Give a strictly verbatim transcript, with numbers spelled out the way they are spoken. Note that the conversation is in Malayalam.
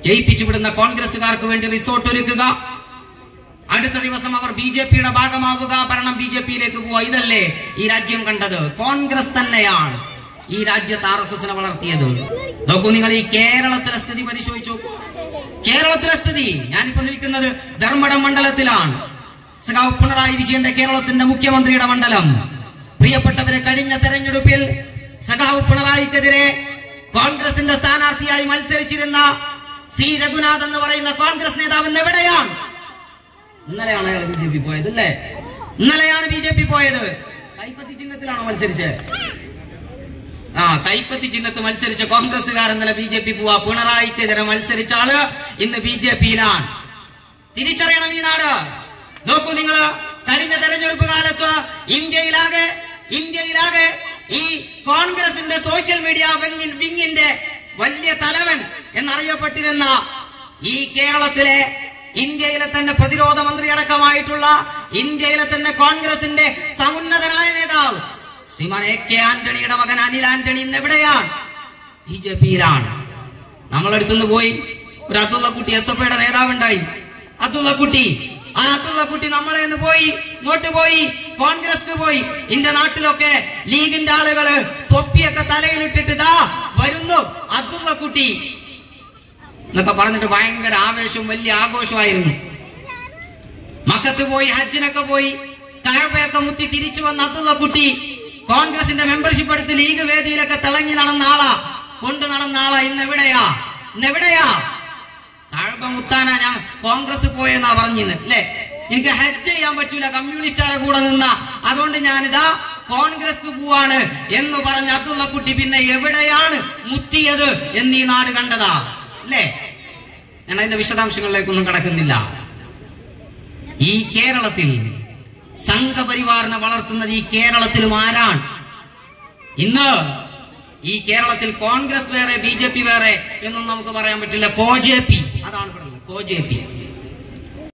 ജയിപ്പിച്ചു വിടുന്ന കോൺഗ്രസുകാർക്ക് വേണ്ടി റിസോർട്ട് ഒരുക്കുക, അടുത്ത ദിവസം അവർ ബി ജെ പിയുടെ ഭാഗമാവുക, ഭരണം ബി ജെ പിയിലേക്ക് പോവുക. ഇതല്ലേ ഈ രാജ്യം കണ്ടത്? കോൺഗ്രസ് തന്നെയാണ് ഈ രാജ്യത്ത് ആർ എസ് എസിനെ വളർത്തിയത്. നോക്കൂ, നിങ്ങൾ ഈ കേരളത്തിലെ സ്ഥിതി പരിശോധിച്ചു നോക്കൂ. കേരളത്തിലെ സ്ഥിതി, ഞാനിപ്പോ നിൽക്കുന്നത് ധർമ്മടം മണ്ഡലത്തിലാണ്. സഖാവ് പിണറായി വിജയന്റെ കേരളത്തിന്റെ മുഖ്യമന്ത്രിയുടെ മണ്ഡലം. പ്രിയപ്പെട്ടവരെ, കഴിഞ്ഞ തെരഞ്ഞെടുപ്പിൽ സഖാവ് പിണറായിക്കെതിരെ കോൺഗ്രസിന്റെ സ്ഥാനാർത്ഥിയായി മത്സരിച്ചിരുന്ന സി രഘുനാഥ് എന്ന് പറയുന്ന കോൺഗ്രസ് നേതാവ് ഇന്ന് എവിടെയാണ്? ഇന്നലെയാണ് അയാൾ ബി ജെ പി പോയത് അല്ലേ? ഇന്നലെയാണ് ബി ജെ പി പോയത്. കൈപ്പത്തി ചിഹ്നത്തിലാണോ മത്സരിച്ചത്? ആ, കൈപ്പത്തി ചിഹ്നത്ത് മത്സരിച്ച കോൺഗ്രസുകാരൻ ഇന്നലെ ബി ജെ പി പോവാ. പിണറായിക്കെതിരെ മത്സരിച്ച ആള് ഇന്ന് ബി ജെ പിയിലാണ്. തിരിച്ചറിയണം ഈ നാട്. നോക്കൂ നിങ്ങൾ, കഴിഞ്ഞ തെരഞ്ഞെടുപ്പ് കാലത്ത് ഇന്ത്യയിലാകെ ഇന്ത്യയിലാകെ ഈ കോൺഗ്രസിന്റെ സോഷ്യൽ മീഡിയ വിങ്ങിന്റെ വലിയ തലവൻ എന്നറിയപ്പെട്ടിരുന്ന ഈ കേരളത്തിലെ ഇന്ത്യയിലെ തന്നെ പ്രതിരോധ മന്ത്രി അടക്കമായിട്ടുള്ള ഇന്ത്യയിലെ തന്നെ കോൺഗ്രസിന്റെ സമുന്നതനായ നേതാവ് ശ്രീമാൻ എ കെ ആന്റണിയുടെ മകൻ അനിൽ ആന്റണി ഇന്ന് എവിടെയാണ്? B J പിയിലാണ്. നമ്മളടുത്തുനിന്ന് പോയി ഒരു അബ്ദുള്ളക്കുട്ടി, എസ് എഫ് ഐയുടെ നേതാവുണ്ടായി, അബ്ദുള്ളക്കുട്ടി. ആ അബ്ദുള്ളക്കുട്ടി നമ്മളെ നിന്ന് പോയി ഇങ്ങോട്ട് പോയി കോൺഗ്രസ് പോയി. എന്റെ നാട്ടിലൊക്കെ ലീഗിന്റെ ആളുകള് തൊപ്പിയൊക്കെ തലയിലിട്ടിട്ട് ദാ വരുന്നു അബ്ദുള്ളക്കുട്ടി എന്നൊക്കെ പറഞ്ഞിട്ട് ഭയങ്കര ആവേശവും വലിയ ആഘോഷമായിരുന്നു. മക്കത്ത് പോയി, ഹജ്ജിനൊക്കെ പോയി, കഅബയൊക്കെ മുത്തി തിരിച്ചു വന്ന അബ്ദുള്ളക്കുട്ടി കോൺഗ്രസിന്റെ മെമ്പർഷിപ്പ് എടുത്ത് ലീഗ് വേദിയിലൊക്കെ തിളങ്ങി നടന്ന ആളാ, കൊണ്ടു നടന്ന ആളാ. ഇന്ന് എവിടെയാ? ഇന്ന് എവിടെയാ? കഅബ മുത്താനാ ഞാൻ കോൺഗ്രസ് പോയെന്നാ പറഞ്ഞിന്ന് അല്ലേ? എനിക്ക് ഹജ്ജ് ചെയ്യാൻ പറ്റൂല, കമ്മ്യൂണിസ്റ്റുകാരെ കൂടെ നിന്ന, അതുകൊണ്ട് ഞാനിതാ കോൺഗ്രസ് പോവാണ് എന്ന് പറഞ്ഞ അബ്ദുള്ളക്കുട്ടി പിന്നെ എവിടെയാണ് മുത്തിയത് എന്ന് ഈ നാട് കണ്ടതാ അല്ലേ? ഞാൻ അതിന്റെ വിശദാംശങ്ങളിലേക്കൊന്നും കടക്കുന്നില്ല. ഈ കേരളത്തിൽ സംഘപരിവാറിനെ വളർത്തുന്നത് ഈ കേരളത്തിലും ആരാണ്? ഇന്ന് ഈ കേരളത്തിൽ കോൺഗ്രസ് വേറെ ബി ജെ പി വേറെ എന്നും നമുക്ക് പറയാൻ പറ്റില്ല. കോ ജെ പി, അതാണ് പറയുന്നത്, കോ ജെ പി.